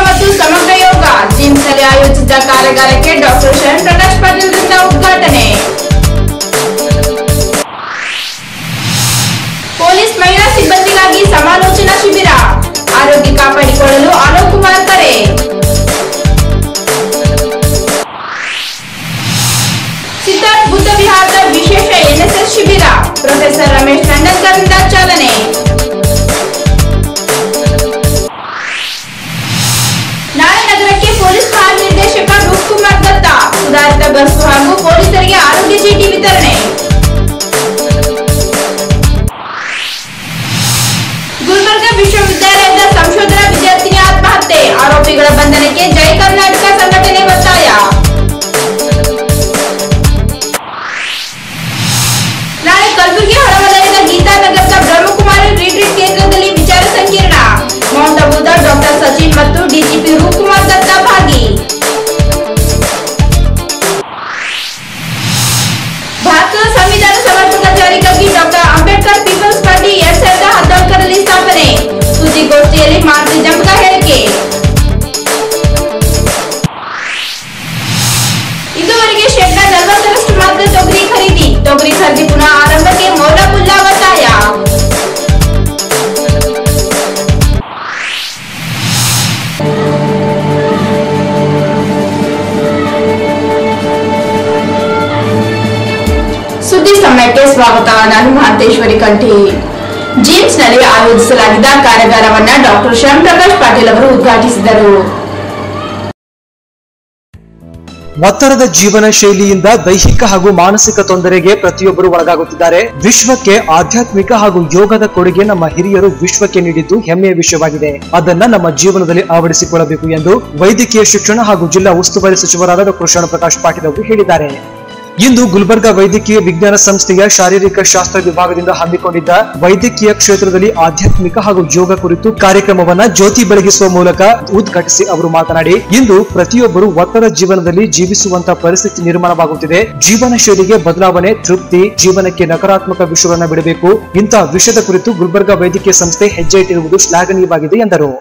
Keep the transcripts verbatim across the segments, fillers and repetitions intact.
ಮತ್ತು ಸಮಗ್ರ ಯೋಗ ಜಿಮ್ಸ್ ನಲ್ಲಿ ಆಯೋಜಿಸಿದ ಕಾರ್ಯಾಗಾರಕ್ಕೆ ಡಾಕ್ಟರ್ ಶರಣ್ ಪ್ರಕಾಶ್ ಪಾಟೀಲ್ ಅವರಿಂದ ಉದ್ಘಾಟನೆ. ಪೊಲೀಸ್ ಮಹಿಳಾ ಸಿಬ್ಬಂದಿಗಾಗಿ ಸಮಾಲೋಚನಾ ಶಿಬಿರ, ಆರೋಗ್ಯ ಕಾಪಾಡಿಕೊಳ್ಳಲು ಅಲೋಕ್ ಕುಮಾರ್ ಕರೆ. ಸಿದ್ಧಾರ್ಥ ಬುದ್ಧ ವಿಹಾರದ ವಿಶೇಷ ಎನ್ಎಸ್ಎಸ್ ಶಿಬಿರ, ಪ್ರೊಫೆಸರ್ ರಮೇಶ್ ನಂಡನ್ಕರ್ರಿಂದ ಚಾಲನೆ. ನಾಳೆ ನಗರಕ್ಕೆ ಪೊಲೀಸ್ ಮಹಾನಿರ್ದೇಶಕ ರೂಪ್ ಕುಮಾರ್ ದತ್ತ ಸುಧಾರಿತ ಬಸ್ ಹಾಗೂ ಪೊಲೀಸರಿಗೆ ಆರೋಗ್ಯ ಚೀಟಿ ವಿತರಣೆ. ಗುಲ್ಬರ್ಗ ವಿಶ್ವವಿದ್ಯಾಲಯದ ಸಂಶೋಧನಾ ವಿದ್ಯಾರ್ಥಿನಿ ಆತ್ಮಹತ್ಯೆ, ಆರೋಪಿಗಳ ಬಂಧನಕ್ಕೆ ಜೈ ಕರ್ನಾಟಕ ಸಂಘಟನೆ ಒತ್ತಾಯ. ನಾಳೆ ಕಲಬುರಗಿ ಹೊರವಲಯದ ಗೀತಾನಗರದ ಬ್ರಹ್ಮಕುಮಾರಿ ರಿಟ್ರೀಟ್ ಕೇಂದ್ರದಲ್ಲಿ ವಿಚಾರ ಸಂಕಿರಣ, ಮೌಂಟ್ ಅಬುದ ಡಾಕ್ಟರ್ ಸಚಿನ್ ಮತ್ತು ಡಿಜಿಪಿ ರೂಪ್ ಕುಮಾರ್ ದತ್ತ ಭಾಗಿ. ಭಾರತದ ಸಂವಿಧಾನ ಸಮರ್ಪಕ ಜಾರಿಗಾಗಿ ಡಾಕ್ಟರ್ ಅಂಬೇಡ್ಕರ್ ಪೀಪಲ್ಸ್ ಪಾರ್ಟಿ ಎರಡ್ ಸಾವಿರದ ಹದಿನಾಲ್ಕರಲ್ಲಿ ಸ್ಥಾಪನೆ, ಸುದ್ದಿಗೋಷ್ಠಿಯಲ್ಲಿ ಮಾರುತಿ ಜಂಬಕ ಹೇಳಿಕೆ. ಇದುವರೆಗೆ ಶೇಕಡಾ ನಲವತ್ತರಷ್ಟು ಮಾತ್ರ ತೊಗರಿ ಖರೀದಿ, ತೊಗರಿ ಖರೀದಿ ಪುನಃ ಆರಂಭಕ್ಕೆ ಮೌಲಾಬುಲ್ಲಾ ಒತ್ತಾಯ. ಸುದ್ದಿ ಸಮಯಕ್ಕೆ ಸ್ವಾಗತ. ನಾನು ಮಹಂತೇಶ್ವರಿ ಕಂಠಿ. ಜಿಮ್ಸ್ ನಲ್ಲಿ ಆಯೋಜಿಸಲಾಗಿದ್ದ ಕಾರ್ಯಾಗಾರವನ್ನ ಡಾಕ್ಟರ್ ಶರಣ್ ಪ್ರಕಾಶ್ ಪಾಟೀಲ್ ಅವರು ಉದ್ಘಾಟಿಸಿದರು. ಒತ್ತಡದ ಜೀವನ ಶೈಲಿಯಿಂದ ದೈಹಿಕ ಹಾಗೂ ಮಾನಸಿಕ ತೊಂದರೆಗೆ ಪ್ರತಿಯೊಬ್ಬರು ಒಳಗಾಗುತ್ತಿದ್ದಾರೆ. ವಿಶ್ವಕ್ಕೆ ಆಧ್ಯಾತ್ಮಿಕ ಹಾಗೂ ಯೋಗದ ಕೊಡುಗೆ ನಮ್ಮ ಹಿರಿಯರು ವಿಶ್ವಕ್ಕೆ ನೀಡಿದ್ದು ಹೆಮ್ಮೆಯ ವಿಷಯವಾಗಿದೆ. ಅದನ್ನ ನಮ್ಮ ಜೀವನದಲ್ಲಿ ಅಳವಡಿಸಿಕೊಳ್ಳಬೇಕು ಎಂದು ವೈದ್ಯಕೀಯ ಶಿಕ್ಷಣ ಹಾಗೂ ಜಿಲ್ಲಾ ಉಸ್ತುವಾರಿ ಸಚಿವರಾದ ಡಾಕ್ಟರ್ ಶರಣ್ ಪ್ರಕಾಶ್ ಪಾಟೀಲ್ ಅವರು ಹೇಳಿದ್ದಾರೆ. ಇಂದು ಗುಲ್ಬರ್ಗಾ ವೈದ್ಯಕೀಯ ವಿಜ್ಞಾನ ಸಂಸ್ಥೆಯ ಶಾರೀರಿಕ ಶಾಸ್ತ್ರ ವಿಭಾಗದಿಂದ ಹಮ್ಮಿಕೊಂಡಿದ್ದ ವೈದ್ಯಕೀಯ ಕ್ಷೇತ್ರದಲ್ಲಿ ಆಧ್ಯಾತ್ಮಿಕ ಹಾಗೂ ಯೋಗ ಕುರಿತು ಕಾರ್ಯಕ್ರಮವನ್ನ ಜ್ಯೋತಿ ಬೆಳಗಿಸುವ ಮೂಲಕ ಉದ್ಘಾಟಿಸಿ ಅವರು ಮಾತನಾಡಿ, ಇಂದು ಪ್ರತಿಯೊಬ್ಬರು ಒತ್ತಡ ಜೀವನದಲ್ಲಿ ಜೀವಿಸುವಂತಹ ಪರಿಸ್ಥಿತಿ ನಿರ್ಮಾಣವಾಗುತ್ತಿದೆ. ಜೀವನ ಶೈಲಿಗೆ ಬದಲಾವಣೆ, ತೃಪ್ತಿ, ಜೀವನಕ್ಕೆ ನಕಾರಾತ್ಮಕ ವಿಷಯಗಳನ್ನ ಬಿಡಬೇಕು. ಇಂತಹ ವಿಷಯದ ಕುರಿತು ಗುಲ್ಬರ್ಗಾ ವೈದ್ಯಕೀಯ ಸಂಸ್ಥೆ ಹೆಜ್ಜೆ ಇಟ್ಟಿರುವುದು ಶ್ಲಾಘನೀಯವಾಗಿದೆ ಎಂದರು.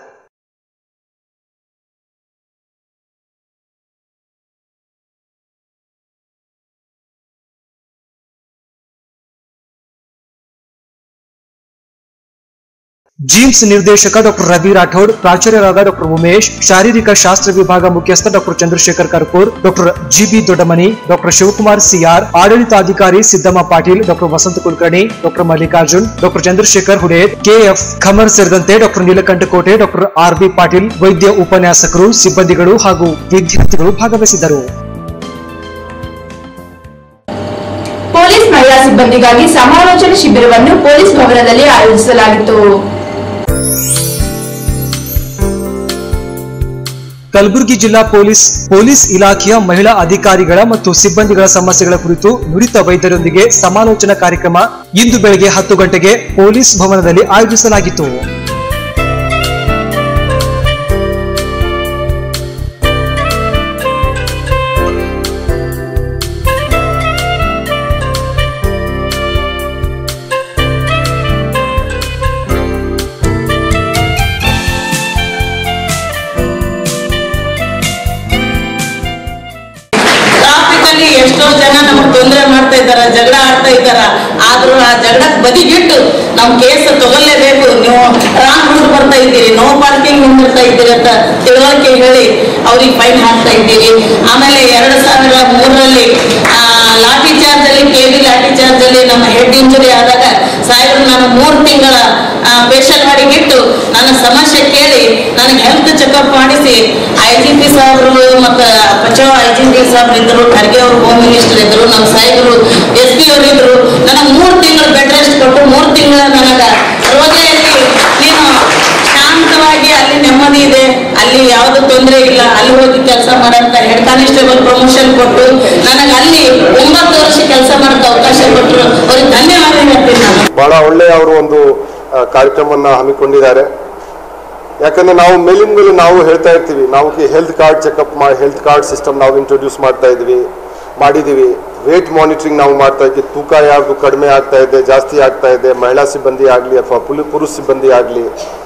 ಜಿಮ್ಸ್ ನಿರ್ದೇಶಕ ಡಾಕ್ಟರ್ ರವಿ ರಾಠೋಡ್, ಪ್ರಾಚಾರ್ಯರಾದ ಡಾಕ್ಟರ್ ಉಮೇಶ್, ಶಾರೀರಿಕ ಶಾಸ್ತ್ರ ವಿಭಾಗ ಮುಖ್ಯಸ್ಥ doctor Chandrashekhar Karpur, doctor GB Doddamani, doctor Shivakumar CR, ಆಡಳಿತಾಧಿಕಾರಿ Siddamma Patil, doctor Vasanta Kulkarni, doctor Mallikarjun, doctor Chandrashekhar Hudedh, KF Qamar ಸೇರಿದಂತೆ doctor Neelakantakote, doctor R B Patil, ವೈದ್ಯ ಉಪನ್ಯಾಸಕರು, ಸಿಬ್ಬಂದಿಗಳು ಹಾಗೂ ವಿದ್ಯಾರ್ಥಿಗಳು ಭಾಗವಹಿಸಿದ್ದರು. ಪೊಲೀಸ್ ಮಹಿಳಾ ಸಿಬ್ಬಂದಿಗಾಗಿ ಸಮಾಲೋಚನಾ ಶಿಬಿರವನ್ನು ಪೊಲೀಸ್ ಭವನದಲ್ಲಿ ಆಯೋಜಿಸಲಾಗಿತ್ತು. ಕಲಬುರಗಿ ಜಿಲ್ಲಾ ಪೊಲೀಸ್ ಪೊಲೀಸ್ ಇಲಾಖೆಯ ಮಹಿಳಾ ಅಧಿಕಾರಿಗಳ ಮತ್ತು ಸಿಬ್ಬಂದಿಗಳ ಸಮಸ್ಯೆಗಳ ಕುರಿತು ನುರಿತ ವೈದ್ಯರೊಂದಿಗೆ ಸಮಾಲೋಚನಾ ಕಾರ್ಯಕ್ರಮ ಇಂದು ಬೆಳಗ್ಗೆ ಹತ್ತು ಗಂಟೆಗೆ ಪೊಲೀಸ್ ಭವನದಲ್ಲಿ ಆಯೋಜಿಸಲಾಗಿತ್ತು. ಎಷ್ಟೋ ಜನ ನಮಗ್ ತೊಂದರೆ ಮಾಡ್ತಾ ಇದ್ದಾರ, ಜಗಳ ಆಡ್ತಾ ಇದ್ದಾರ. ಆದ್ರೂ ಆ ಜಗಳಕ್ ಬದಿಗಿಟ್ಟು ನಮ್ ಕೇಸ್ ತಗೊಳ್ಳೇಬೇಕು, ನೀವು ರಾಂಗ್ ರೂಟ್ ಬರ್ತಾ ಇದ್ದೀರಿ, ನೋ ಪಾರ್ಕಿಂಗ್ ನಿಂದಿರ್ತಾ ಇದ್ದೀರಿ ಅಂತ ತಿಳುವಳಿಕೆ ಹೇಳಿ ಅವ್ರಿಗೆ ಫೈನ್ ಹಾಕ್ತಾ ಇದ್ದೀವಿ. ಆಮೇಲೆ ಎರಡ್ ಸಾವಿರ ಮೂರರಲ್ಲಿ ಲಾಠಿ ಚಾರ್ಜ್ ಅಲ್ಲಿ ಕೆ ವಿ ಲಾಠಿ ಚಾರ್ಜ್ ಅಲ್ಲಿ ನಮ್ಮ ಹೆಡ್ ಇಂಜುರಿ ಆದಾಗ ಸಾಹೇಬ್ರು ನಾನು ಮೂರ್ ತಿಂಗಳ ಪೇಷಂಟ್ ಮಾಡಿಗಿಟ್ಟು ನನ್ನ ಸಮಸ್ಯೆ ಕೇಳಿ ನನಗೆ ಹೆಲ್ತ್ ಚೆಕಪ್ ಮಾಡಿಸಿ ಐ ಜಿ ಪಿ ಸಾಹೇಬ್ರು ಮತ್ತು ಬಚಾವ್ ಐ ಜಿ ಪಿ ಸಾಹೇಬ್ರು ಇದ್ರು, ಖರ್ಗೆ ಅವರು ಹೋಮ್ ಮಿನಿಸ್ಟರ್ ಇದ್ರು, ನಮ್ಮ ಸಾಹೇಬರು ಎಸ್ ಪಿ ಅವರು ಇದ್ರು. ನನಗೆ ಮೂರ್ ತಿಂಗಳು ಬೆಡ್ ರೆಸ್ಟ್ ಕೊಟ್ಟು ಮೂರ್ ತಿಂಗಳ ನನಗ ರೋಗಿಯಲ್ಲಿ ನೀನು ಶಾಂತವಾಗಿ ಅಲ್ಲಿ ನೆಮ್ಮದಿ ಇದೆ, ಅಲ್ಲಿ ಯಾವ್ದು ತೊಂದರೆ ಇಲ್ಲ, ಅಲ್ಲಿ ಹೋಗಿ ಕೆಲಸ ಮಾಡಂತ ಹೆಡ್ ಕಾನ್ಸ್ಟೇಬಲ್ ಪ್ರಮೋಷನ್ ಕೊಟ್ಟು ನನಗೆ ಅಲ್ಲಿ ಒಂಬತ್ತು ವರ್ಷ ಕೆಲಸ ಮಾಡಕ್ಕೆ ಅವಕಾಶ ಕೊಟ್ಟರು. ಅವ್ರಿಗೆ ಧನ್ಯವಾದ ಹೇಳ್ತೀನಿ ನಾನು. ಬಹಳ ಒಳ್ಳೆಯ ಅವರು ಒಂದು ಕಾರ್ಯಕ್ರಮವನ್ನ ಹಮ್ಮಿಕೊಂಡಿದ್ದಾರೆ. ಯಾಕಂದ್ರೆ ನಾವು ಮೇಲಿನ ಮೇಲೆ ನಾವು ಹೇಳ್ತಾ ಇರ್ತೀವಿ, ನಾವು ಹೆಲ್ತ್ ಕಾರ್ಡ್ ಚೆಕಪ್ ಮಾಡಿ ಹೆಲ್ತ್ ಕಾರ್ಡ್ ಸಿಸ್ಟಮ್ ನಾವು ಇಂಟ್ರೊಡ್ಯೂಸ್ ಮಾಡ್ತಾ ಇದ್ವಿ ಮಾಡಿದೀವಿ ವೇಟ್ ಮಾನಿಟರಿಂಗ್ ನಾವು ಮಾಡ್ತಾ ಇದ್ವಿ, ತೂಕ ಯಾವುದು ಕಡಿಮೆ ಆಗ್ತಾ ಇದೆ ಜಾಸ್ತಿ ಆಗ್ತಾ ಇದೆ, ಮಹಿಳಾ ಸಿಬ್ಬಂದಿ ಆಗಲಿ ಅಥವಾ ಪುರುಷ ಸಿಬ್ಬಂದಿ ಆಗಲಿ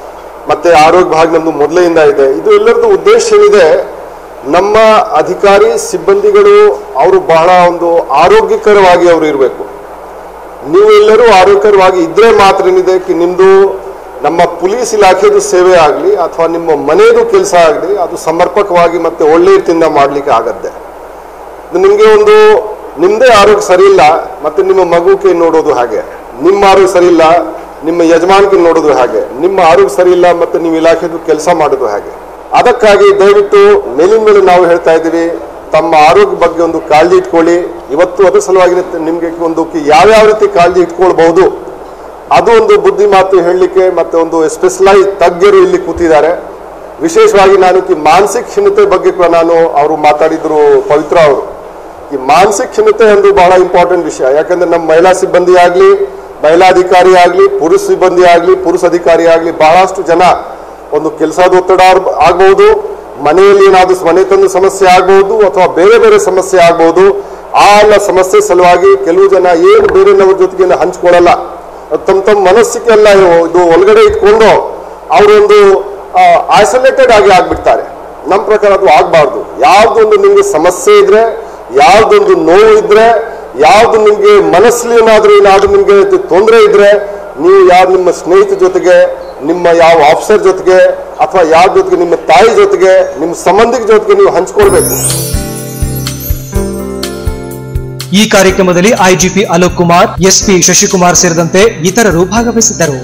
ಮತ್ತೆ ಆರೋಗ್ಯ ಭಾಗ ನಮ್ದು ಮೊದಲೆಯಿಂದ ಇದೆ. ಇದು ಎಲ್ಲರದ್ದು ಉದ್ದೇಶ ಏನಿದೆ, ನಮ್ಮ ಅಧಿಕಾರಿ ಸಿಬ್ಬಂದಿಗಳು ಅವರು ಬಹಳ ಒಂದು ಆರೋಗ್ಯಕರವಾಗಿ ಅವರು ಇರಬೇಕು. ನೀವು ಎಲ್ಲರೂ ಆರೋಗ್ಯಕರವಾಗಿ ಇದ್ರೆ ಮಾತ್ರ ಏನಿದೆ ಕಿ ನಿಮ್ಮದು ನಮ್ಮ ಪೊಲೀಸ್ ಇಲಾಖೆದು ಸೇವೆ ಆಗಲಿ ಅಥವಾ ನಿಮ್ಮ ಮನೆಯದು ಕೆಲಸ ಆಗಲಿ ಅದು ಸಮರ್ಪಕವಾಗಿ ಮತ್ತೆ ಒಳ್ಳೆ ರೀತಿಯಿಂದ ಮಾಡಲಿಕ್ಕೆ ಆಗತ್ತೆ. ನಿಮಗೆ ಒಂದು ನಿಮ್ಮದೇ ಆರೋಗ್ಯ ಸರಿ ಇಲ್ಲ ಮತ್ತೆ ನಿಮ್ಮ ಮಗುಕ್ಕೆ ನೋಡೋದು ಹಾಗೆ, ನಿಮ್ಮ ಆರೋಗ್ಯ ಸರಿ ಇಲ್ಲ ನಿಮ್ಮ ಯಜಮಾನಿಗೆ ನೋಡೋದು ಹಾಗೆ, ನಿಮ್ಮ ಆರೋಗ್ಯ ಸರಿ ಇಲ್ಲ ಮತ್ತೆ ನೀವು ಇಲಾಖೆದು ಕೆಲಸ ಮಾಡೋದು ಹಾಗೆ. ಅದಕ್ಕಾಗಿ ದಯವಿಟ್ಟು ಮೇಲಿನ ಮೇಲೆ ನಾವು ಹೇಳ್ತಾ ಇದ್ದೀವಿ, ತಮ್ಮ ಆರೋಗ್ಯ ಬಗ್ಗೆ ಒಂದು ಕಾಳಜಿ ಇಟ್ಕೊಳ್ಳಿ. ಇವತ್ತು ಅದರ ಸಲುವಾಗಿ ನಿಮಗೆ ಒಂದು ಯಾವ್ಯಾವ ರೀತಿ ಕಾಳಜಿ ಇಟ್ಕೊಳ್ಬಹುದು ಅದು ಒಂದು ಬುದ್ಧಿ ಮಾತು ಹೇಳಲಿಕ್ಕೆ ಮತ್ತೆ ಒಂದು ಸ್ಪೆಷಲೈಸ್ ತಜ್ಞರು ಇಲ್ಲಿ ಕೂತಿದ್ದಾರೆ. ವಿಶೇಷವಾಗಿ ನಾನು ಈ ಮಾನಸಿಕ ಖಿನ್ನತೆ ಬಗ್ಗೆ ಕೂಡ ನಾನು ಅವರು ಮಾತಾಡಿದ್ರು ಪವಿತ್ರ ಅವರು. ಈ ಮಾನಸಿಕ ಖಿನ್ನತೆ ಒಂದು ಬಹಳ ಇಂಪಾರ್ಟೆಂಟ್ ವಿಷಯ. ಯಾಕಂದ್ರೆ ನಮ್ಮ ಮಹಿಳಾ ಸಿಬ್ಬಂದಿ ಆಗಲಿ, ಮಹಿಳಾ ಅಧಿಕಾರಿ ಆಗಲಿ, ಪುರುಷ ಸಿಬ್ಬಂದಿ ಆಗಲಿ, ಪುರುಷ ಅಧಿಕಾರಿ ಆಗಲಿ, ಬಹಳಷ್ಟು ಜನ ಒಂದು ಕೆಲಸದ ಒತ್ತಡ ಆಗ್ಬಹುದು, ಮನೆಯಲ್ಲಿ ಏನಾದರೂ ಮನೆತನದ ಸಮಸ್ಯೆ ಆಗ್ಬಹುದು ಅಥವಾ ಬೇರೆ ಬೇರೆ ಸಮಸ್ಯೆ ಆಗ್ಬಹುದು. ಆ ಎಲ್ಲ ಸಮಸ್ಯೆ ಸಲುವಾಗಿ ಕೆಲವು ಜನ ಏನು ಬೇರೆಯವ್ರ ಜೊತೆಗೆ ಹಂಚ್ಕೊಳ್ಳಲ್ಲ, ತಮ್ಮ ತಮ್ಮ ಮನಸ್ಸಿಗೆ ಎಲ್ಲ ಇದು ಒಳಗಡೆ ಇಟ್ಕೊಂಡು ಅವರೊಂದು ಐಸೋಲೇಟೆಡ್ ಆಗಿ ಆಗ್ಬಿಡ್ತಾರೆ. ನಮ್ಮ ಪ್ರಕಾರ ಅದು ಆಗಬಾರ್ದು. ಯಾವ್ದೊಂದು ನಿಮ್ಗೆ ಸಮಸ್ಯೆ ಇದ್ರೆ, ಯಾವ್ದೊಂದು ನೋವು ಇದ್ರೆ, ಯಾವ್ದು ನಿಮ್ಗೆ ಮನಸ್ಸಲ್ಲಿ ಏನಾದ್ರೂ ಏನಾದ್ರೂ ನಿಮ್ಗೆ ತೊಂದರೆ ಇದ್ರೆ ನೀವು ಯಾರು ನಿಮ್ಮ ಸ್ನೇಹಿತರ ಜೊತೆಗೆ, ನಿಮ್ಮ ಯಾವ ಆಫೀಸರ್ ಜೊತೆಗೆ ಅಥವಾ ಯಾರ ಜೊತೆಗೆ, ನಿಮ್ಮ ತಾಯಿ ಜೊತೆಗೆ, ನಿಮ್ಮ ಸಂಬಂಧಿಕ ಜೊತೆಗೆ ನೀವು ಹಂಚ್ಕೊಳ್ಬೇಕು. ಈ ಕಾರ್ಯಕ್ರಮದಲ್ಲಿ ಐಜಿಪಿ ಅಲೋಕ್ ಕುಮಾರ್, ಎಸ್ಪಿ ಶಶಿಕುಮಾರ್ ಸೇರಿದಂತೆ ಇತರರು ಭಾಗವಹಿಸಿದ್ದರು.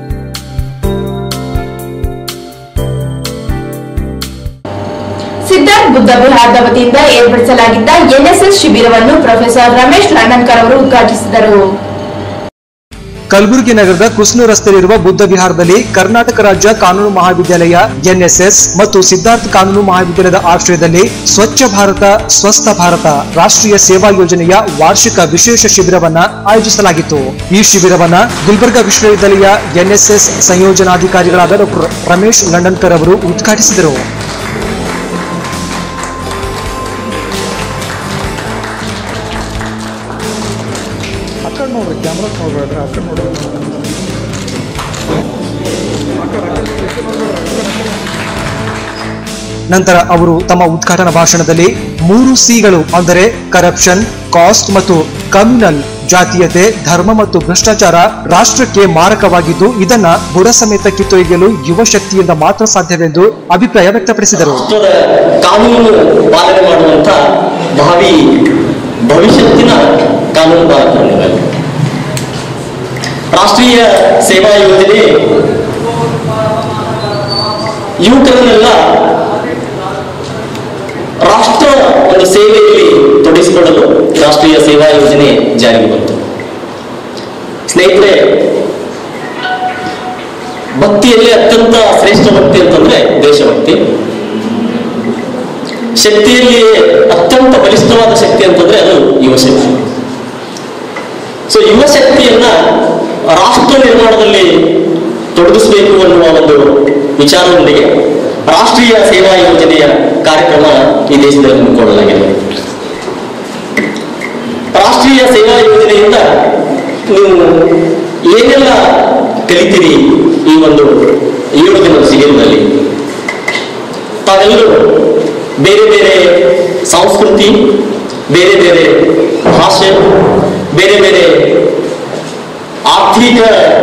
ಸಿದ್ಧಾರ್ಥ ಬುದ್ಧ ವಿಹಾರದ ವತಿಯಿಂದ ಏರ್ಪಡಿಸಲಾಗಿದ್ದ ಎನ್ಎಸ್ಎಸ್ ಶಿಬಿರವನ್ನು ಪ್ರೊಫೆಸರ್ ರಮೇಶ್ ಲಂಡನ್ಕರ್ ಅವರು ಉದ್ಘಾಟಿಸಿದರು. ಕಲಬುರಗಿ ನಗರದ ಕುಸ್ನು ರಸ್ತೆಯಲ್ಲಿರುವ ಬುದ್ಧ ವಿಹಾರದಲ್ಲಿ ಕರ್ನಾಟಕ ರಾಜ್ಯ ಕಾನೂನು ಮಹಾವಿದ್ಯಾಲಯ, ಎನ್ಎಸ್ಎಸ್ ಮತ್ತು ಸಿದ್ಧಾರ್ಥ ಕಾನೂನು ಮಹಾವಿದ್ಯಾಲಯದ ಆಶ್ರಯದಲ್ಲಿ ಸ್ವಚ್ಛ ಭಾರತ ಸ್ವಸ್ಥ ಭಾರತ ರಾಷ್ಟ್ರೀಯ ಸೇವಾ ಯೋಜನೆಯ ವಾರ್ಷಿಕ ವಿಶೇಷ ಶಿಬಿರವನ್ನ ಆಯೋಜಿಸಲಾಗಿತ್ತು. ಈ ಶಿಬಿರವನ್ನ ಗುಲ್ಬರ್ಗಾ ವಿಶ್ವವಿದ್ಯಾಲಯ ಎನ್ಎಸ್ಎಸ್ ಸಂಯೋಜನಾಧಿಕಾರಿಗಳಾದ ಡಾಕ್ಟರ್ ರಮೇಶ್ ಲಂಡನ್ಕರ್ ಅವರು ಉದ್ಘಾಟಿಸಿದರು. ನಂತರ ಅವರು ತಮ್ಮ ಉದ್ಘಾಟನಾ ಭಾಷಣದಲ್ಲಿ ಮೂರು ಸಿಗಳು ಅಂದರೆ ಕರಪ್ಷನ್, ಕಾಸ್ಟ್ ಮತ್ತು ಕಮ್ಯುನಲ್, ಜಾತೀಯತೆ, ಧರ್ಮ ಮತ್ತು ಭ್ರಷ್ಟಾಚಾರ ರಾಷ್ಟ್ರಕ್ಕೆ ಮಾರಕವಾಗಿದ್ದು ಇದನ್ನ ಬುಡ ಸಮೇತ ಕಿತ್ತೊಯ್ಯಲು ಯುವ ಶಕ್ತಿಯಿಂದ ಮಾತ್ರ ಸಾಧ್ಯವೆಂದು ಅಭಿಪ್ರಾಯ ವ್ಯಕ್ತಪಡಿಸಿದರು. ಕಾನೂನು ಪಾಲನೆ ಮಾಡುವಂತ ಭಾವಿ ಭವಿಷ್ಯತ್ತಿನ ಕಾನೂನು ಪಾಲನೆ ರಾಷ್ಟ್ರೀಯ ಸೇವಾ ಯೋಜನೆ ಯುವಕರನ್ನೆಲ್ಲ ರಾಷ್ಟ್ರ ಒಂದು ಸೇವೆಯಲ್ಲಿ ತೊಡಗಿಸಿಕೊಳ್ಳಲು ರಾಷ್ಟ್ರೀಯ ಸೇವಾ ಯೋಜನೆ ಜಾರಿಗೆ ಬಂತು. ಸ್ನೇಹಿತರೆ, ಭಕ್ತಿಯಲ್ಲಿ ಅತ್ಯಂತ ಶ್ರೇಷ್ಠ ಭಕ್ತಿ ಅಂತಂದ್ರೆ ದೇಶಭಕ್ತಿ, ಶಕ್ತಿಯಲ್ಲಿ ಅತ್ಯಂತ ಬಲಿಷ್ಠವಾದ ಶಕ್ತಿ ಅಂತಂದ್ರೆ ಅದು ಯುವ ಶಕ್ತಿ. ಸೊ ಯುವ ಶಕ್ತಿಯನ್ನ ರಾಷ್ಟ್ರ ನಿರ್ಮಾಣದಲ್ಲಿ ತೊಡಗಿಸಬೇಕು ಅನ್ನುವ ಒಂದು ವಿಚಾರದೊಂದಿಗೆ ರಾಷ್ಟ್ರೀಯ ಸೇವಾ ಯೋಜನೆಯ ಕಾರ್ಯಕ್ರಮ ಈ ದೇಶದಲ್ಲಿ ಹಮ್ಮಿಕೊಳ್ಳಲಾಗಿದೆ. ರಾಷ್ಟ್ರೀಯ ಸೇವಾ ಯೋಜನೆಯಿಂದ ನೀವು ಏನೆಲ್ಲ ಕಲಿತೀರಿ ಈ ಒಂದು ಏಳು ದಿನದ ಶಿಬಿರದಲ್ಲಿ? ತಾವೆಲ್ಲರೂ ಬೇರೆ ಬೇರೆ ಸಂಸ್ಕೃತಿ, ಬೇರೆ ಬೇರೆ ಭಾಷೆ, ಬೇರೆ ಬೇರೆ ಆರ್ಥಿಕ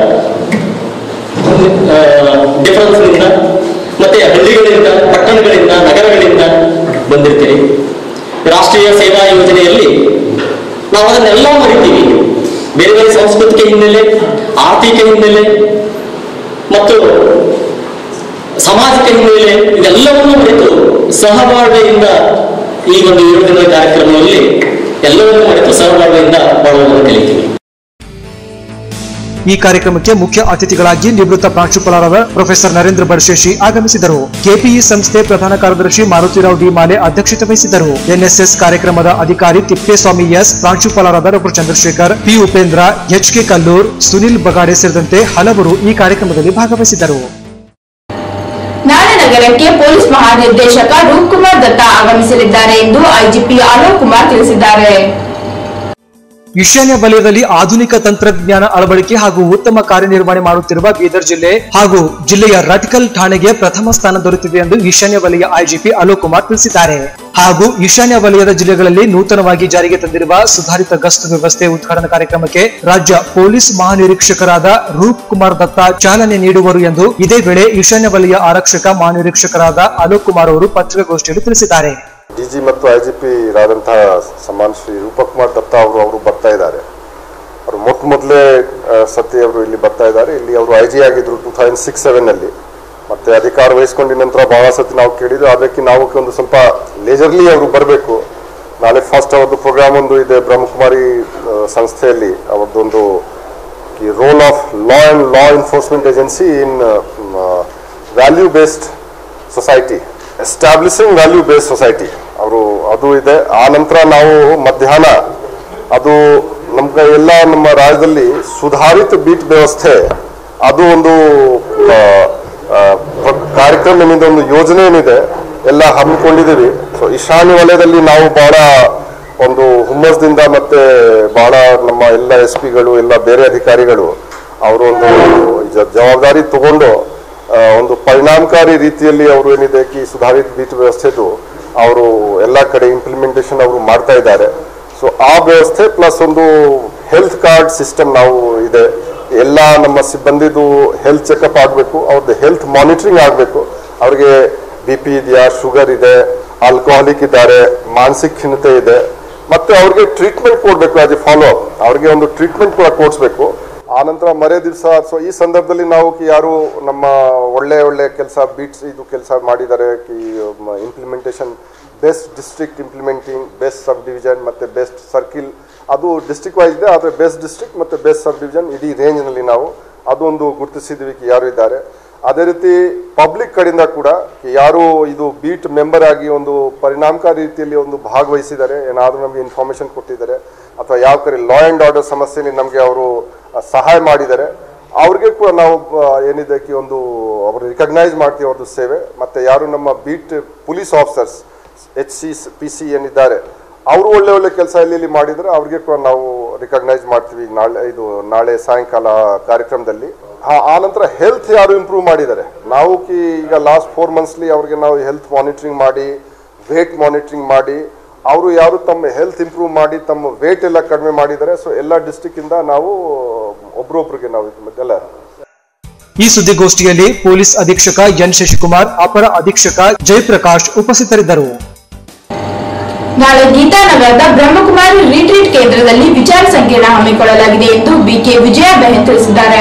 ಡಿಫರೆನ್ಸ್ನಿಂದ ಮತ್ತೆ ಹಳ್ಳಿಗಳಿಂದ, ಪಟ್ಟಣಗಳಿಂದ, ನಗರಗಳಿಂದ ಬಂದಿರ್ತೀರಿ. ರಾಷ್ಟ್ರೀಯ ಸೇವಾ ಯೋಜನೆಯಲ್ಲಿ ನಾವು ಅದನ್ನೆಲ್ಲ ಮರಿತೀವಿ. ಬೇರೆ ಬೇರೆ ಸಾಂಸ್ಕೃತಿಕ ಹಿನ್ನೆಲೆ, ಆರ್ಥಿಕ ಹಿನ್ನೆಲೆ ಮತ್ತು ಸಾಮಾಜಿಕ ಹಿನ್ನೆಲೆ ಇದೆಲ್ಲವನ್ನೂ ಮರೆತು ಸಹಬಾಳ್ವೆಯಿಂದ ಈ ಒಂದು ಏಳು ದಿನದ ಕಾರ್ಯಕ್ರಮದಲ್ಲಿ ಎಲ್ಲವನ್ನೂ ಮರೆತು ಸಹಬಾಳ್ವೆಯಿಂದ ಬಾಳುವುದನ್ನು ಕಲಿತೀವಿ. ಈ ಕಾರ್ಯಕ್ರಮಕ್ಕೆ ಮುಖ್ಯ ಅತಿಥಿಗಳಾಗಿ ನಿವೃತ್ತ ಪ್ರಾಂಶುಪಾಲರಾದ ಪ್ರೊಫೆಸರ್ ನರೇಂದ್ರ ಬಡಶೇಷಿ ಆಗಮಿಸಿದರು. ಕೆಪಿಇ ಸಂಸ್ಥೆ ಪ್ರಧಾನ ಕಾರ್ಯದರ್ಶಿ ಮಾರುತಿರಾವ್ ಡಿ ಮಾಲೆ ಅಧ್ಯಕ್ಷತೆ ವಹಿಸಿದ್ದರು. ಎನ್ಎಸ್ಎಸ್ ಕಾರ್ಯಕ್ರಮದ ಅಧಿಕಾರಿ ತಿಪ್ಪೇಸ್ವಾಮಿ ಎಸ್, ಪ್ರಾಂಶುಪಾಲರಾದ doctor Chandrashekhar, P Upendra, H K Kallur, Sunil Bagade ಸೇರಿದಂತೆ ಹಲವರು ಈ ಕಾರ್ಯಕ್ರಮದಲ್ಲಿ ಭಾಗವಹಿಸಿದ್ದರು. ನಾಳೆ ನಗರಕ್ಕೆ ಪೊಲೀಸ್ ಮಹಾನಿರ್ದೇಶಕ ರೂಪ್ಕುಮಾರ್ ದತ್ತ ಆಗಮಿಸಲಿದ್ದಾರೆ ಎಂದು ಐಜಿಪಿ ಅಲೋಕ್ ಕುಮಾರ್ ತಿಳಿಸಿದ್ದಾರೆ. ಈಶಾನ್ಯ ವಲಯದಲ್ಲಿ ಆಧುನಿಕ ತಂತ್ರಜ್ಞಾನ ಅಳವಡಿಕೆ ಹಾಗೂ ಉತ್ತಮ ಕಾರ್ಯನಿರ್ವಹಣೆ ಮಾಡುತ್ತಿರುವ ಬೀದರ್ ಜಿಲ್ಲೆ ಹಾಗೂ ಜಿಲ್ಲೆಯ ರಟ್ಕಲ್ ಠಾಣೆಗೆ ಪ್ರಥಮ ಸ್ಥಾನ ದೊರೆತಿದೆ ಎಂದು ಈಶಾನ್ಯ ವಲಯ ಐಜಿಪಿ ಅಲೋಕ್ ಕುಮಾರ್ ತಿಳಿಸಿದ್ದಾರೆ. ಹಾಗೂ ಈಶಾನ್ಯ ವಲಯದ ಜಿಲ್ಲೆಗಳಲ್ಲಿ ನೂತನವಾಗಿ ಜಾರಿಗೆ ತಂದಿರುವ ಸುಧಾರಿತ ಗಸ್ತು ವ್ಯವಸ್ಥೆ ಉದ್ಘಾಟನಾ ಕಾರ್ಯಕ್ರಮಕ್ಕೆ ರಾಜ್ಯ ಪೊಲೀಸ್ ಮಹಾನಿರೀಕ್ಷಕರಾದ ರೂಪ್ ಕುಮಾರ್ ದತ್ತಾ ಚಾಲನೆ ನೀಡುವರು ಎಂದು ಇದೇ ವೇಳೆ ಈಶಾನ್ಯ ವಲಯ ಆರಕ್ಷಕ ಮಹಾನಿರೀಕ್ಷಕರಾದ ಅಲೋಕ್ ಕುಮಾರ್ ಅವರು ಪತ್ರಿಕಾಗೋಷ್ಠಿಯಲ್ಲಿ ತಿಳಿಸಿದ್ದಾರೆ. ಡಿಜಿ ಮತ್ತು ಐಜಿಪಿ ರಾದಂತಹ ಸನ್ಮಾನ್ ಶ್ರೀ ರೂಪಕುಮಾರ್ ದತ್ತಾ ಅವರು ಅವರು ಬರ್ತಾ ಇದ್ದಾರೆ. ಅವರು ಮೊಟ್ಟ ಮೊದಲೇ ಸತಿ ಅವರು ಇಲ್ಲಿ ಬರ್ತಾ ಇದ್ದಾರೆ. ಇಲ್ಲಿ ಅವರು ಐ ಜಿ ಆಗಿದ್ರು ಟೂ ತೌಸಂಡ್ ಸಿಕ್ಸ್ ಸೆವೆನ್ ಅಲ್ಲಿ. ಮತ್ತೆ ಅಧಿಕಾರ ವಹಿಸ್ಕೊಂಡಿದ ನಂತರ ಬಹಳ ಸತಿ ನಾವು ಕೇಳಿದ್ರು, ಅದಕ್ಕೆ ನಾವು ಒಂದು ಸ್ವಲ್ಪ ಲೇಜರ್ಲಿ ಅವರು ಬರಬೇಕು. ನಾಳೆ ಫಸ್ಟ್ ಅವ್ರದ್ದು ಪ್ರೋಗ್ರಾಮ್ ಒಂದು ಇದೆ ಬ್ರಹ್ಮಕುಮಾರಿ ಸಂಸ್ಥೆಯಲ್ಲಿ, ಅವ್ರದ್ದೊಂದು role of law and law enforcement agency in value based society, establishing value based society ಅವರು ಅದು ಇದೆ. ಆ ನಂತರ ನಾವು ಮಧ್ಯಾಹ್ನ ಅದು ನಮ್ಗೆ ಎಲ್ಲ ನಮ್ಮ ರಾಜ್ಯದಲ್ಲಿ ಸುಧಾರಿತ ಬೀಟ್ ವ್ಯವಸ್ಥೆ ಅದು ಒಂದು ಕಾರ್ಯಕ್ರಮ ಏನಿದೆ, ಒಂದು ಯೋಜನೆ ಏನಿದೆ ಎಲ್ಲ ಹಮ್ಮಿಕೊಂಡಿದ್ದೀವಿ. ಸೊ ಈಶಾನ್ಯ ವಲಯದಲ್ಲಿ ನಾವು ಬಹಳ ಒಂದು ಹುಮ್ಮಸ್ದಿಂದ ಮತ್ತೆ ಬಹಳ ನಮ್ಮ ಎಲ್ಲ ಎಸ್ ಪಿಗಳು ಎಲ್ಲ ಬೇರೆ ಅಧಿಕಾರಿಗಳು ಅವರು ಒಂದು ಜವಾಬ್ದಾರಿ ತಗೊಂಡು ಒಂದು ಪರಿಣಾಮಕಾರಿ ರೀತಿಯಲ್ಲಿ ಅವರು ಏನಿದೆ ಕಿ ಸುಧಾರಿತ ಬೀಟ್ ವ್ಯವಸ್ಥೆದು ಅವರು ಎಲ್ಲ ಕಡೆ ಇಂಪ್ಲಿಮೆಂಟೇಷನ್ ಅವರು ಮಾಡ್ತಾ ಇದ್ದಾರೆ. ಸೊ ಆ ವ್ಯವಸ್ಥೆ ಪ್ಲಸ್ ಒಂದು ಹೆಲ್ತ್ ಕಾರ್ಡ್ ಸಿಸ್ಟಮ್ ನಾವು ಇದೆ. ಎಲ್ಲ ನಮ್ಮ ಸಿಬ್ಬಂದಿದು ಹೆಲ್ತ್ ಚೆಕಪ್ ಆಗಬೇಕು, ಅವ್ರದ್ದು ಹೆಲ್ತ್ ಮಾನಿಟರಿಂಗ್ ಆಗಬೇಕು. ಅವ್ರಿಗೆ ಬಿ ಪಿ ಇದೆಯಾ, ಶುಗರ್ ಇದೆ, ಆಲ್ಕೋಹಾಲಿಕ್ ಇದ್ದಾರೆ, ಮಾನಸಿಕ ಖಿನ್ನತೆ ಇದೆ, ಮತ್ತೆ ಅವ್ರಿಗೆ ಟ್ರೀಟ್ಮೆಂಟ್ ಕೊಡಬೇಕು. ಆಸ್ ಎ ಫಾಲೋ ಅಪ್ ಅವ್ರಿಗೆ ಒಂದು ಟ್ರೀಟ್ಮೆಂಟ್ ಕೂಡ ಕೊಡಿಸ್ಬೇಕು. ಆನಂತರ ಮರೇ ದಿವಸ ಸೊ ಈ ಸಂದರ್ಭದಲ್ಲಿ ನಾವು ಯಾರು ನಮ್ಮ ಒಳ್ಳೆ ಒಳ್ಳೆ ಕೆಲಸ ಬೀಟ್ಸ್ ಇದು ಕೆಲಸ ಮಾಡಿದ್ದಾರೆ, implementation best district implementing, best sub division ಮತ್ತು ಬೆಸ್ಟ್ ಸರ್ಕಿಲ್, ಅದು ಡಿಸ್ಟ್ರಿಕ್ಟ್ ವೈಸ್ ಇದೆ. ಆದರೆ ಬೆಸ್ಟ್ ಡಿಸ್ಟ್ರಿಕ್ಟ್ ಮತ್ತು ಬೆಸ್ಟ್ ಸಬ್ ಡಿವಿಷನ್ ಇಡೀ ರೇಂಜ್ನಲ್ಲಿ ನಾವು ಅದೊಂದು ಗುರುತಿಸಿದ್ವಿ ಯಾರು ಇದ್ದಾರೆ. ಅದೇ ರೀತಿ ಪಬ್ಲಿಕ್ ಕಡೆಯಿಂದ ಕೂಡ ಯಾರು ಇದು ಬೀಟ್ ಮೆಂಬರ್ ಆಗಿ ಒಂದು ಪರಿಣಾಮಕಾರಿ ರೀತಿಯಲ್ಲಿ ಒಂದು ಭಾಗವಹಿಸಿದ್ದಾರೆ, ಏನಾದರೂ ನಮಗೆ ಇನ್ಫಾರ್ಮೇಷನ್ ಕೊಟ್ಟಿದ್ದಾರೆ ಅಥವಾ ಯಾವ ಕಡೆ ಲಾ ಆ್ಯಂಡ್ ಆರ್ಡರ್ ಸಮಸ್ಯೆಯಲ್ಲಿ ನಮಗೆ ಅವರು ಸಹಾಯ ಮಾಡಿದ್ದಾರೆ, ಅವ್ರಿಗೆ ಕೂಡ ನಾವು ಏನಿದೆ ಕಿ ಒಂದು ಅವರು ರಿಕಗ್ನೈಸ್ ಮಾಡ್ತೀವಿ ಅವ್ರದ್ದು ಸೇವೆ. ಮತ್ತು ಯಾರು ನಮ್ಮ beat police officers H C P C ಏನಿದ್ದಾರೆ ಅವರು ಒಳ್ಳೆ ಒಳ್ಳೆ ಕೆಲಸ ಇಲ್ಲಿ ಮಾಡಿದರೆ ಅವ್ರಿಗೆ ಕೂಡ ನಾವು ರಿಕಗ್ನೈಸ್ ಮಾಡ್ತೀವಿ ನಾಳೆ ಇದು ನಾಳೆ ಸಾಯಂಕಾಲ ಕಾರ್ಯಕ್ರಮದಲ್ಲಿ. ಹಾಂ, ಆ ನಂತರ ಹೆಲ್ತ್ ಯಾರು ಇಂಪ್ರೂವ್ ಮಾಡಿದ್ದಾರೆ, ನಾವು ಕಿ ಈಗ ಲಾಸ್ಟ್ ಫೋರ್ ಮಂತ್ಸ್ಲಿ ಅವ್ರಿಗೆ ನಾವು ಹೆಲ್ತ್ ಮಾನಿಟ್ರಿಂಗ್ ಮಾಡಿ, ವೇಟ್ ಮಾನಿಟ್ರಿಂಗ್ ಮಾಡಿ, ಅವರು ಯಾರು ತಮ್ಮ ಹೆಲ್ತ್ ಇಂಪ್ರೂವ್ ಮಾಡಿ ತಮ್ಮ ವೇಟ್ ಎಲ್ಲ ಕಡಿಮೆ ಮಾಡಿದ್ದಾರೆ. ಸೊ ಎಲ್ಲ ಡಿಸ್ಟ್ರಿಕ್ಟ್ ಇಂದ ನಾವು ಒಬ್ರೊಬ್ರಿಗೆ ನಾವು ಎಲ್ಲ. ಈ ಸುದ್ದಿಗೋಷ್ಠಿಯಲ್ಲಿ ಪೊಲೀಸ್ ಅಧೀಕ್ಷಕ ಎನ್ ಶಶಿಕುಮಾರ್, ಅಪರ ಅಧೀಕ್ಷಕ ಜಯಪ್ರಕಾಶ್ ಉಪಸ್ಥಿತರಿದ್ದರು. ನಾಳೆ ಗೀತಾನಗರದ ಬ್ರಹ್ಮಕುಮಾರಿ ರಿಟ್ರೀಟ್ ಕೇಂದ್ರದಲ್ಲಿ ವಿಚಾರ ಸಂಕಿರಣ ಹಮ್ಮಿಕೊಳ್ಳಲಾಗಿದೆ ಎಂದು ಬಿಕೆ ವಿಜಯ ಬೆಹನ್ ತಿಳಿಸಿದ್ದಾರೆ.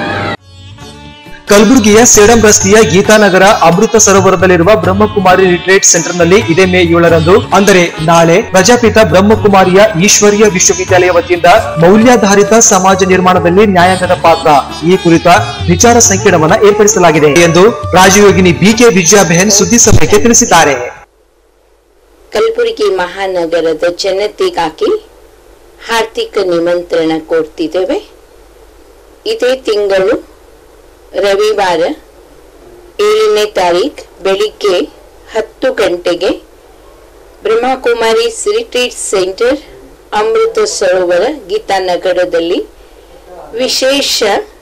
ಕಲಬುರಗಿಯ ಸೇಡಂ ರಸ್ತೆಯ ಗೀತಾನಗರ ಅಮೃತ ಸರೋವರದಲ್ಲಿರುವ ಬ್ರಹ್ಮಕುಮಾರಿ ರಿಟ್ರೀಟ್ ಸೆಂಟರ್ನಲ್ಲಿ ಇದೇ ಮೇ ಏಳರಂದು ಅಂದರೆ ನಾಳೆ ಪ್ರಜಾಪಿತ ಬ್ರಹ್ಮಕುಮಾರಿಯ ಈಶ್ವರೀಯ ವಿಶ್ವವಿದ್ಯಾಲಯ ವತಿಯಿಂದ ಮೌಲ್ಯಾಧಾರಿತ ಸಮಾಜ ನಿರ್ಮಾಣದಲ್ಲಿ ನ್ಯಾಯಾಂಗದ ಪಾತ್ರ ಈ ಕುರಿತ ವಿಚಾರ ಸಂಕಿರಣವನ್ನು ಏರ್ಪಡಿಸಲಾಗಿದೆ ಎಂದು ರಾಜಯೋಗಿನಿ ಬಿಕೆ ವಿಜಯ ಬೆಹನ್ ಸುದ್ದಿಸಭೆಗೆ ತಿಳಿಸಿದ್ದಾರೆ. ಕಲಬುರಗಿ ಮಹಾನಗರದ ಜನತೆಗಾಗಿ ಹಾರ್ದಿಕ ನಿಮಂತ್ರಣ ಕೊಡ್ತಿದ್ದೇವೆ. ಇದೇ ತಿಂಗಳು ರವಿವಾರ ಏಳನೇ ತಾರೀಖು ಬೆಳಿಗ್ಗೆ ಹತ್ತು ಗಂಟೆಗೆ ಬ್ರಹ್ಮಕುಮಾರಿ ರಿಟ್ರೀಟ್ ಸೆಂಟರ್ ಅಮೃತ ಸರೋವರ ಗೀತಾನಗರದಲ್ಲಿ ವಿಶೇಷ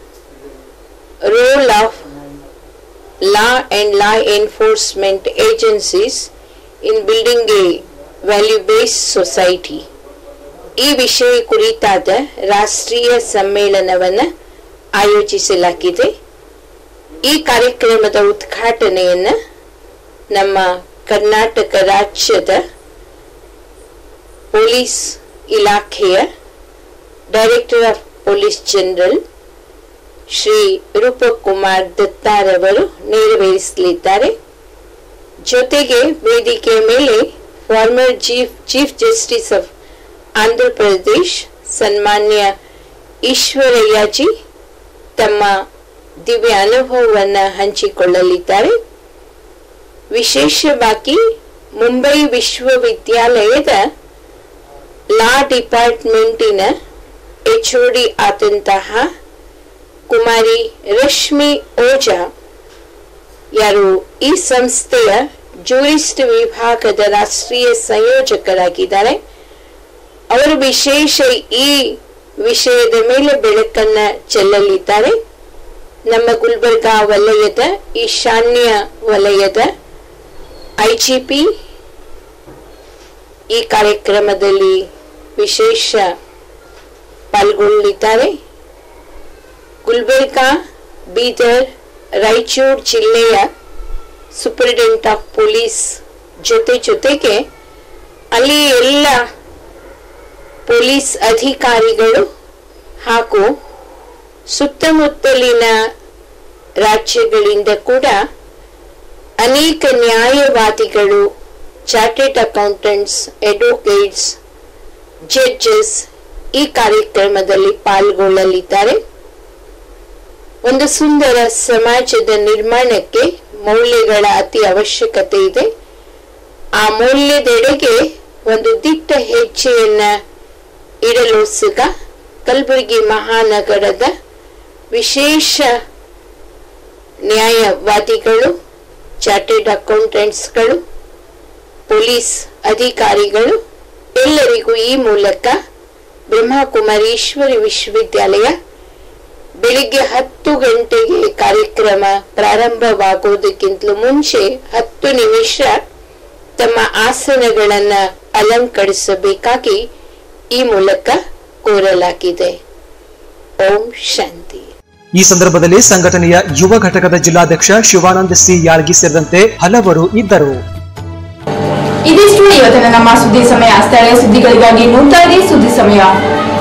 role of law and law enforcement agencies in building a value based society ಈ ವಿಷಯ ಕುರಿತಾದ ರಾಷ್ಟ್ರೀಯ ಸಮ್ಮೇಳನವನ್ನು ಆಯೋಜಿಸಲಾಗಿದೆ. ಈ ಕಾರ್ಯಕ್ರಮದ ಉದ್ಘಾಟನೆಯನ್ನು ನಮ್ಮ ಕರ್ನಾಟಕ ರಾಜ್ಯದ ಪೊಲೀಸ್ ಇಲಾಖೆಯ director of police general Shri Roopak Kumar ದತ್ತಾರವರು ನೆರವೇರಿಸಲಿದ್ದಾರೆ. ಜೊತೆಗೆ ವೇದಿಕೆಯ ಮೇಲೆ former chief chief justice of Andhra Pradesh ಸನ್ಮಾನ್ಯ ಈಶ್ವರಯ್ಯಜಿ ತಮ್ಮ ದಿವ್ಯ ಅನುಭವವನ್ನು ಹಂಚಿಕೊಳ್ಳಲಿದ್ದಾರೆ. ವಿಶೇಷವಾಗಿ ಮುಂಬೈ ವಿಶ್ವವಿದ್ಯಾಲಯದ ಲಾ ಡಿಪಾರ್ಟ್ಮೆಂಟಿನ ಎಚ್ ಒ ಡಿ ಆದಂತಹ ಕುಮಾರಿ ರಶ್ಮಿ ಓಜಾ ಯಾರು ಈ ಸಂಸ್ಥೆಯ ಜೂರಿಸ್ಟ್ ವಿಭಾಗದ ರಾಷ್ಟ್ರೀಯ ಸಂಯೋಜಕರಾಗಿದ್ದಾರೆ, ಅವರು ವಿಶೇಷ ಈ ವಿಷಯದ ಮೇಲೆ ಬೆಳಕನ್ನ ಚೆಲ್ಲಲಿದ್ದಾರೆ. ನಮ್ಮ ಗುಲ್ಬರ್ಗಾ ವಲಯದ ಈಶಾನ್ಯ ವಲಯದ ಐಜಿಪಿ ಈ ಕಾರ್ಯಕ್ರಮದಲ್ಲಿ ವಿಶೇಷ ಪಾಲ್ಗೊಳ್ಳಲಿದ್ದಾರೆ. ಗುಲ್ಬರ್ಗಾ, ಬೀದರ್, ರಾಯಚೂರು ಜಿಲ್ಲೆಯ ಸೂಪರಿಂಟೆಂಡೆಂಟ್ ಆಫ್ ಪೊಲೀಸ್ ಜೊತೆ ಜೊತೆಗೆ ಅಲ್ಲಿ ಎಲ್ಲ ಪೊಲೀಸ್ ಅಧಿಕಾರಿಗಳು ಹಾಗೂ ಸುತ್ತಮುತ್ತಲಿನ ರಾಜ್ಯಗಳಿಂದ ಕೂಡ ಅನೇಕ ನ್ಯಾಯವಾದಿಗಳು, ಚಾರ್ಟೆಡ್ ಅಕೌಂಟೆಂಟ್ಸ್, ಅಡ್ವೊಕೇಟ್ಸ್, ಜಡ್ಜಸ್ ಈ ಕಾರ್ಯಕ್ರಮದಲ್ಲಿ ಪಾಲ್ಗೊಳ್ಳಲಿದ್ದಾರೆ. ಒಂದು ಸುಂದರ ಸಮಾಜದ ನಿರ್ಮಾಣಕ್ಕೆ ಮೌಲ್ಯಗಳ ಅತಿ ಅವಶ್ಯಕತೆ ಇದೆ. ಆ ಮೌಲ್ಯದೆಡೆಗೆ ಒಂದು ದಿಟ್ಟ ಹೆಜ್ಜೆಯನ್ನ ಇಡಲು ಸುಗ ಕಲಬುರಗಿ ಮಹಾನಗರದ ವಿಶೇಷ ನ್ಯಾಯವಾದಿಗಳು, ಚಾರ್ಟೆಡ್ ಅಕೌಂಟೆಂಟ್ಸ್ಗಳು, ಪೊಲೀಸ್ ಅಧಿಕಾರಿಗಳು ಎಲ್ಲರಿಗೂ ಈ ಮೂಲಕ ಬ್ರಹ್ಮಕುಮಾರೀಶ್ವರಿ ವಿಶ್ವವಿದ್ಯಾಲಯ ಬೆಳಿಗ್ಗೆ ಹತ್ತು ಗಂಟೆಗೆ ಕಾರ್ಯಕ್ರಮ ಪ್ರಾರಂಭವಾಗುವುದಕ್ಕಿಂತಲೂ ಮುಂಚೆ ಹತ್ತು ನಿಮಿಷ ತಮ್ಮ ಆಸನಗಳನ್ನ ಅಲಂಕರಿಸಬೇಕಾಗಿ ಈ ಮೂಲಕ ಕೋರಲಾಗಿದೆ. ಓಂ ಶಾಂತಿ. ಈ ಸಂದರ್ಭದಲ್ಲಿ ಸಂಘಟನೆಯ ಯುವ ಘಟಕದ ಜಿಲ್ಲಾಧ್ಯಕ್ಷ ಶಿವಾನಂದ ಸಿ ಯಾಳ್ಗಿ ಸೇರಿದಂತೆ ಹಲವರು ಇದ್ದರು. ಇದಿಷ್ಟು ಇವತ್ತಿನ ನಮ್ಮ ಸುದ್ದಿ ಸಮಯ. ಸ್ಥಳೀಯ ಸುದ್ದಿಗಳಿಗಾಗಿ ನೋಡ್ತಾ ಇರಿ ಸುದ್ದಿ ಸಮಯ.